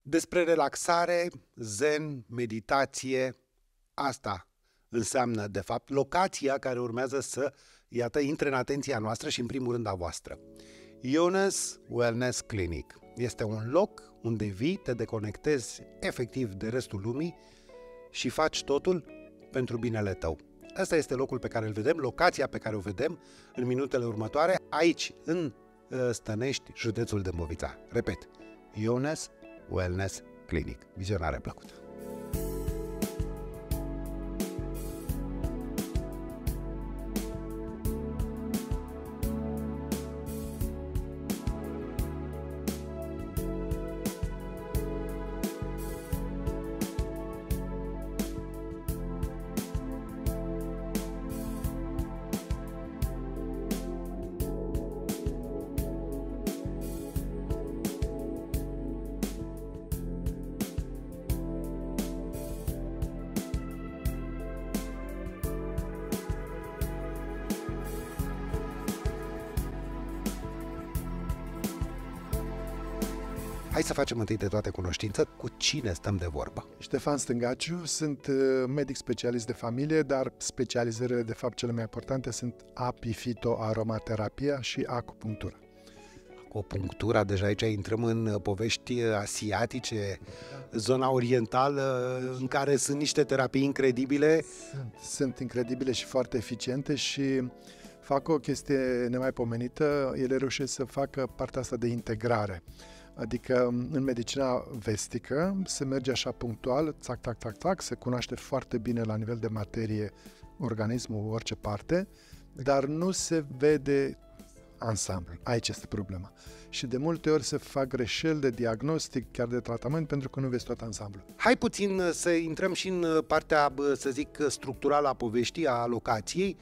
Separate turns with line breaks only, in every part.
Despre relaxare, zen, meditație, asta înseamnă, de fapt, locația care urmează să, iată, intre în atenția noastră și, în primul rând, a voastră. Iones Wellness Clinic este un loc unde vii, te deconectezi efectiv de restul lumii și faci totul pentru binele tău. Asta este locul pe care îl vedem, locația pe care o vedem în minutele următoare, aici, în Stănești, județul Dâmbovița. Repet, Iones Wellness Clinic. Vizionare plăcută! Hai să facem întâi de toate cunoștință cu cine stăm de vorbă.
Ștefan Stângaciu, sunt medic specialist de familie, dar specializările de fapt cele mai importante sunt apifitoaromaterapia și acupunctura.
Acupunctura, deja aici intrăm în povești asiatice, zona orientală, în care sunt niște terapii incredibile.
Sunt incredibile și foarte eficiente și fac o chestie nemaipomenită, ele reușesc să facă partea asta de integrare. Adică în medicina vestică se merge așa punctual, țac, tac, tac, tac, se cunoaște foarte bine la nivel de materie organismul, orice parte, dar nu se vede ansamblu. Aici este problema. Și de multe ori se fac greșeli de diagnostic, chiar de tratament, pentru că nu vezi tot ansamblu.
Hai puțin să intrăm și în partea, să zic, structurală a poveștii, a locației.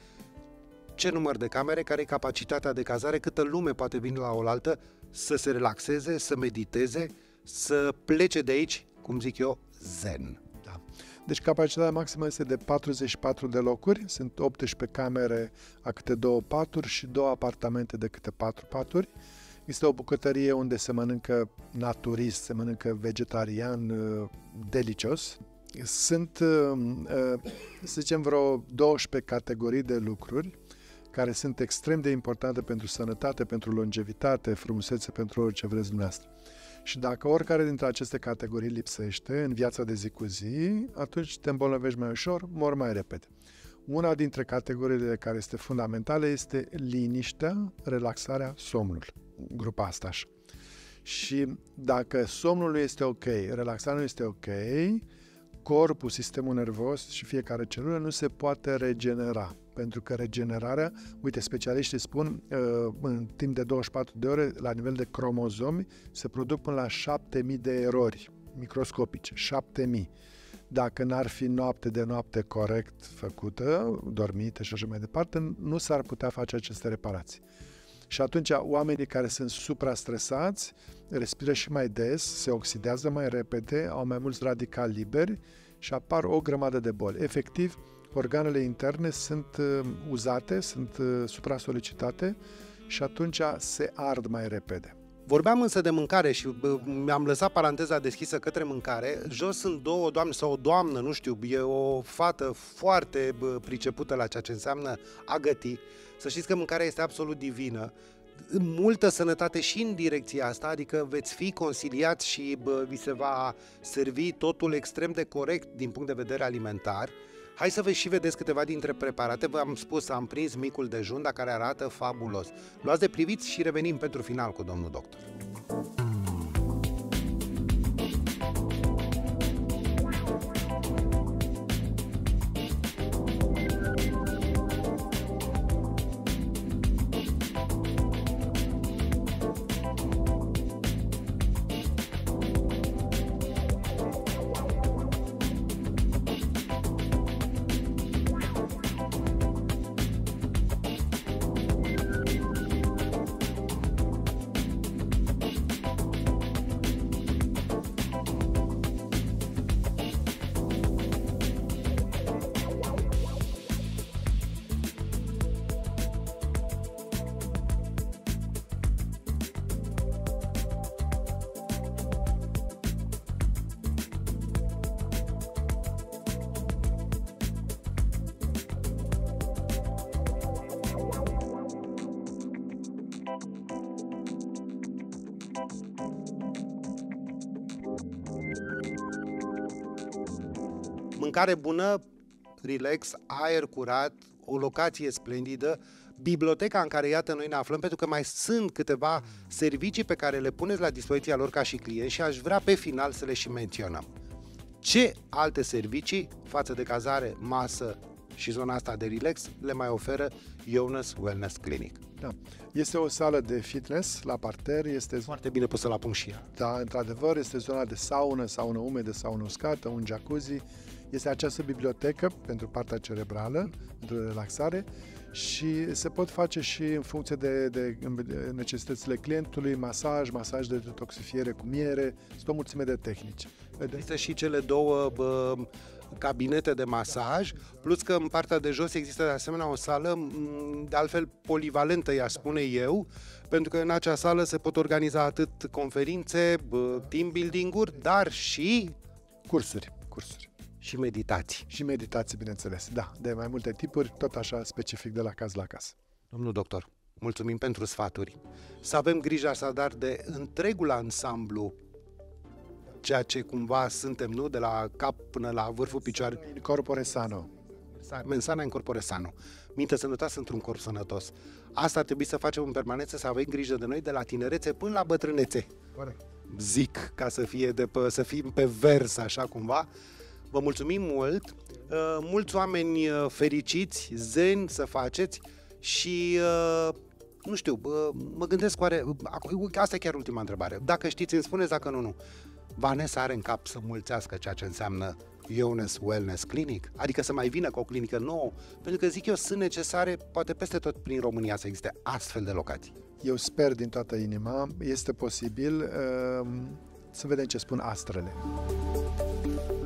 Ce număr de camere, care e capacitatea de cazare, câtă lume poate veni la oaltă să se relaxeze, să mediteze, să plece de aici, cum zic eu, zen.
Da. Deci capacitatea maximă este de 44 de locuri, sunt 18 camere a câte 2 paturi și 2 apartamente de câte 4 paturi. Este o bucătărie unde se mănâncă naturist, se mănâncă vegetarian, delicios. Sunt, să zicem, vreo 12 categorii de lucruri care sunt extrem de importante pentru sănătate, pentru longevitate, frumusețe, pentru orice vreți dumneavoastră. Și dacă oricare dintre aceste categorii lipsește în viața de zi cu zi, atunci te îmbolnăvești mai ușor, mori mai repede. Una dintre categoriile care este fundamentală este liniștea, relaxarea, somnul. Grupa asta așa. Și dacă somnul nu este ok, relaxarea nu este ok, corpul, sistemul nervos și fiecare celulă nu se poate regenera. Pentru că regenerarea, uite, specialiștii spun, în timp de 24 de ore, la nivel de cromozomi, se produc până la 7000 de erori microscopice, 7000. Dacă n-ar fi noapte de noapte corect făcută, dormită și așa mai departe, nu s-ar putea face aceste reparații. Și atunci oamenii care sunt suprastresați respiră și mai des, se oxidează mai repede, au mai mulți radicali liberi și apar o grămadă de boli. Efectiv, organele interne sunt uzate, sunt supra-solicitate și atunci se ard mai repede.
Vorbeam însă de mâncare și mi-am lăsat paranteza deschisă către mâncare. Jos sunt 2 doamne sau o doamnă, nu știu, e o fată foarte pricepută la ceea ce înseamnă a găti. Să știți că mâncarea este absolut divină. Multă sănătate și în direcția asta, adică veți fi consiliați și vi se va servi totul extrem de corect din punct de vedere alimentar. Hai să vă și vedeți câteva dintre preparate. V-am spus, am prins micul dejun, dar care arată fabulos. Luați de priviți și revenim pentru final cu domnul doctor. Mâncare bună, relax, aer curat, o locație splendidă, biblioteca în care, iată, noi ne aflăm, pentru că mai sunt câteva servicii pe care le puneți la dispoziția lor ca și clienți și aș vrea pe final să le și menționăm. Ce alte servicii, față de cazare, masă și zona asta de relax, le mai oferă Jonas Wellness Clinic?
Da. Este o sală de fitness la parter, este
Foarte bine pus la punct și ea.
Da, într-adevăr, este zona de saună umedă, saună uscată, un jacuzzi. Este această bibliotecă pentru partea cerebrală, pentru relaxare și se pot face și în funcție de necesitățile clientului, masaj de detoxifiere cu miere, sunt o mulțime de tehnici.
Există și cele două cabinete de masaj, plus că în partea de jos există de asemenea o sală, de altfel polivalentă, i-aș spune eu, pentru că în acea sală se pot organiza atât conferințe, team building-uri, dar și
cursuri.
Și meditații.
Și meditații, bineînțeles, da, de mai multe tipuri, tot așa specific de la caz la caz.
Domnul doctor, mulțumim pentru sfaturi. Să avem grijă așadar de întregul ansamblu, ceea ce cumva suntem, nu? De la cap până la vârful picioarelor.
In corpore sano.
Mensana in corpore sano. Minte sănătoasă într-un corp sănătos. Asta ar trebui să facem în permanență, să avem grijă de noi de la tinerețe până la bătrânețe.
Corect.
Zic, ca să fim pe vers, așa cumva. Vă mulțumim mult, mulți oameni fericiți, zen să faceți și, nu știu, mă gândesc oare, asta e chiar ultima întrebare, dacă știți îmi spuneți, dacă nu. Vanessa are în cap să mulțească ceea ce înseamnă Jonas Wellness Clinic, adică să mai vină cu o clinică nouă, pentru că zic eu, sunt necesare, poate peste tot prin România să existe astfel de locații.
Eu sper din toată inima, este posibil, să vedem ce spun astrele.